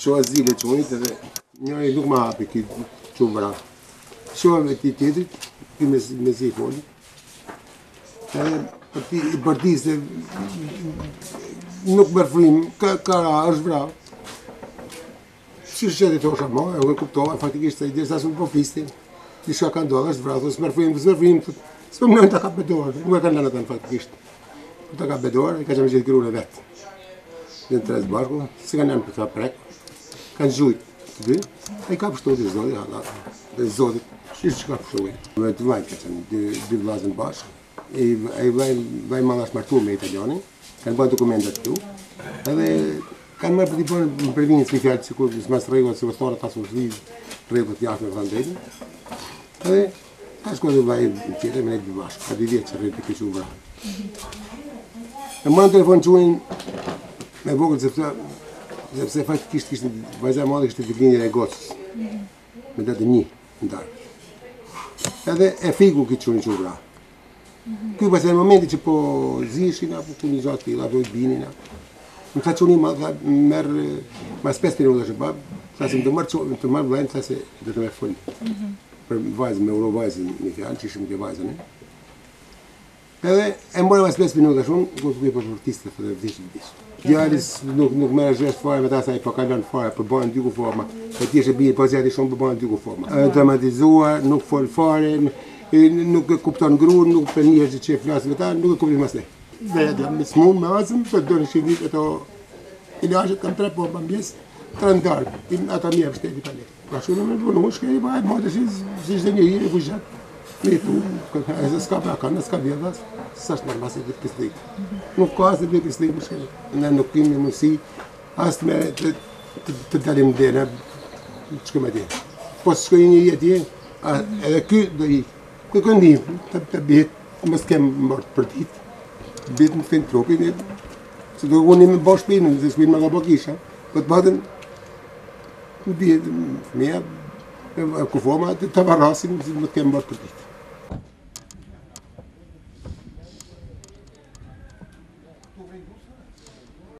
Shoh zile çunit edhe njëri nuk më hapi ki çu Vrare. Shoh me ti tjetrit, ki me si foli. Edhe i partisë nuk merr frymë, ka është Vrare. Si që të thosha mo, e kuptova faktikisht se i dirë sa s'u po fliste. Diçka ka ndodhur, është Vrare, s'merr frymë, s'po mënojnë ta kap bedor, nuk e kanë lënë atë faktikisht. Ta kap bedor, i ka qenë gjithë gruan e vet. Në tres bashku, si kanë për ta prek. Kanë gjujt të dy, ai ka pështu të zoti, dhe zotit, që ka pështu. Me të vajt ka qenë, dy vllazën bashkë. Ai vaj mallash martu me italianin, kanë bërë dokumentat këtu, edhe kanë marrë për t'i bërë në provincë një fjalë sikur s'mas rregullat se vështore ta suzliz, rregullat jashtë me vëndetën. Edhe ka shkuar dhe vaj tjetër me ne dy bashkë, ka 2 vjet që rri të këtu Vrare. E marrën telefon quhin me vogël sepse faktikisht kishte vajza e madhe kishte ditëlindjen e gocës. Me datë 1 në darkë. Edhe e fiku këtë quhin që Vrare. Ky pas e momenti që po zishin apo ku një gjatë tilla, apo i binin. Më tha çuni merr mas 5 minuta që bab, thasim të marr vllajën, thasë do të më fol. Për vajzën me Eurovajzën një fjalë, që ishim të vajzën. Edhe e mora mas 5 minuta shumë, ku të për artistë të vdish. Djalit nuk merr gjesht fare me ta sa i po kalon fare, po bën dy kuforma. Po ti është bie pozicioni shumë po bën dy kuforma. Dramatizuar, nuk fol fare, nuk e kupton gruan, nuk e njeh që flas me ta, nuk e kupton më së. Dhe me smun me azëm, po do të shihni ato ilaçet kanë 3 pompa mbjes, 3 dark, ata mirë shteti tani. Ka shumë më vonë, mos ke bëj modë si çdo njeri e fujat. Me tu, e s'ka pra kanë, s'ka vjedhas, s'është normal se të pislik. Nuk ka asë të pislik më shkele. Ne nuk kemi mundësi as me të dalim dhe që këmë atje. Po së shkojnë një atje, edhe ky do i, ku këndim, të bitë, mos kem mërtë për ditë. Bitë në finë trupin, se do unë me bo shpinë, se shpinë më ka bo kisha, po të batën, në bitë, fëmija, ku forma të varasim, më të kemë mërtë për ditë.